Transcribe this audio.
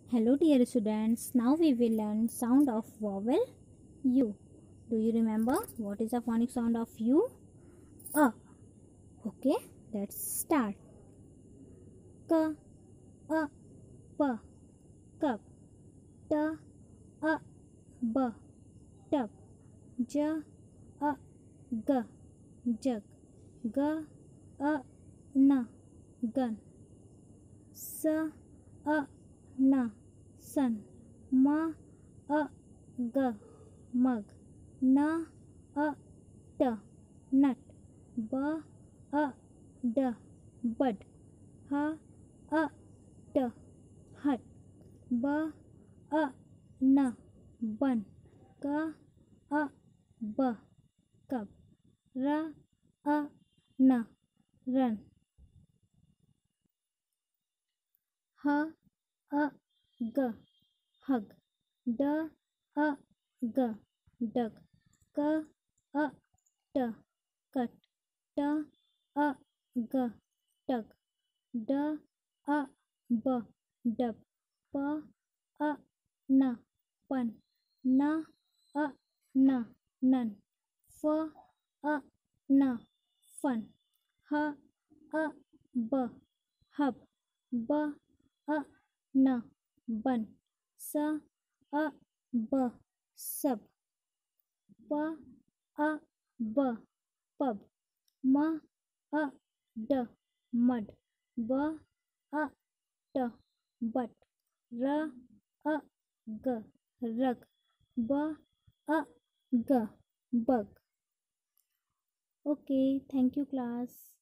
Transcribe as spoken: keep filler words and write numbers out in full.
Hello dear students, now we will learn sound of vowel U. Do you remember what is the phonic sound of U? A. Okay, let's start. K, A, P, cup. T, A, B, tub. J, A, G, jug. G, A, N, gun. S, A, N, sun. M, A, G, mug. N, A, T, nut. B, A, D, bud. H, A, T, hut. B, A, N, bun. K, A, B, cup. R, A, N, run. H, A, G, hug. D, A, G, dug. K, A, T, cut. T, A, G, tug. D, A, B, dub. P, A, N, pun. N, A, N, nun. F, A, N, fun. H, A, B, hub. B, A, N, bun. S, A, B, sub. P, A, B, pub. M, A, D, mud. B, A, T, butt. R, A, G, rug. B, A, G, bug. Okay, thank you class.